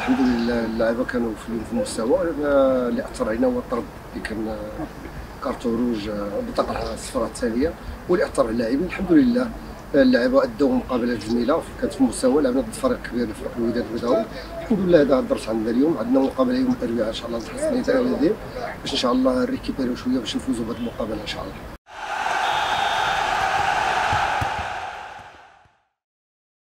الحمد لله اللعيبه كانوا في المستوى. اللي اثر علينا هو الطرد اللي كان كارتون روج، البطاقه الصفراء التاليه، واللي اثر على اللاعبين. الحمد لله اللعيبه ادوا مقابله جميله، كانت في المستوى. لعبنا ضد فريق كبير، فريق الوداد البيضاوي. الحمد لله هذا الدرس عندنا اليوم. عندنا مقابله يوم الاربعاء ان شاء الله نتحسن نتائج باش ان شاء الله نريكيبيريو شويه باش نفوزوا بهذه المقابله ان شاء الله.